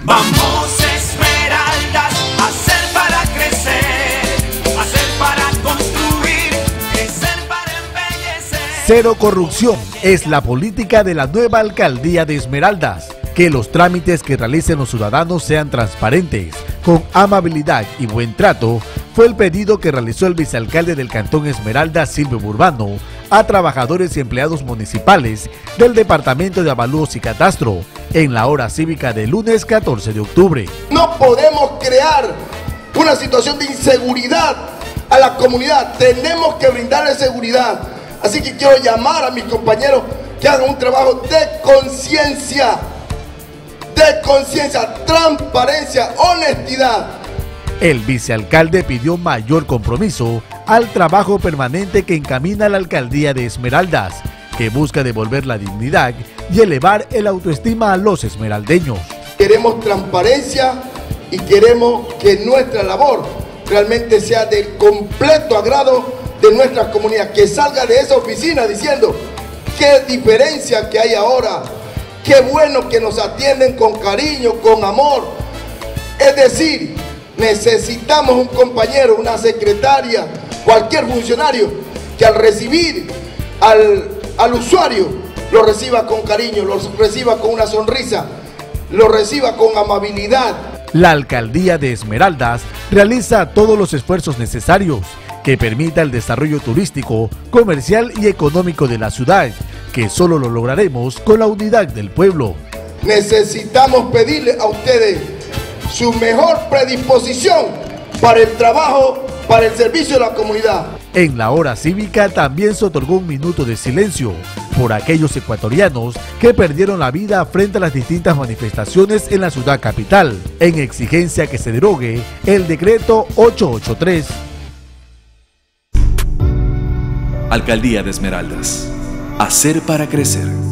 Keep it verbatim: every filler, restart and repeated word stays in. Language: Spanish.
Vamos Esmeraldas, hacer para crecer, hacer para construir, crecer para embellecer. Cero corrupción es la política de la nueva alcaldía de Esmeraldas. Que los trámites que realicen los ciudadanos sean transparentes, con amabilidad y buen trato, fue el pedido que realizó el vicealcalde del Cantón Esmeraldas, Silvio Burbano, a trabajadores y empleados municipales del Departamento de Avalúos y Catastro, en la hora cívica del lunes catorce de octubre. No podemos crear una situación de inseguridad a la comunidad, tenemos que brindarle seguridad. Así que quiero llamar a mis compañeros que hagan un trabajo de conciencia, de conciencia, transparencia, honestidad. El vicealcalde pidió mayor compromiso al trabajo permanente que encamina la alcaldía de Esmeraldas, que busca devolver la dignidad y elevar el autoestima a los esmeraldeños. Queremos transparencia y queremos que nuestra labor realmente sea del completo agrado de nuestra comunidad, que salga de esa oficina diciendo qué diferencia que hay ahora. Qué bueno que nos atienden con cariño, con amor. Es decir, necesitamos un compañero, una secretaria, cualquier funcionario que al recibir al, al usuario lo reciba con cariño, lo reciba con una sonrisa, lo reciba con amabilidad. La alcaldía de Esmeraldas realiza todos los esfuerzos necesarios que permita el desarrollo turístico, comercial y económico de la ciudad, que solo lo lograremos con la unidad del pueblo. Necesitamos pedirle a ustedes su mejor predisposición para el trabajo, para el servicio de la comunidad. En la hora cívica también se otorgó un minuto de silencio por aquellos ecuatorianos que perdieron la vida frente a las distintas manifestaciones en la ciudad capital, en exigencia que se derogue el decreto ochocientos ochenta y tres. Alcaldía de Esmeraldas. Hacer para crecer.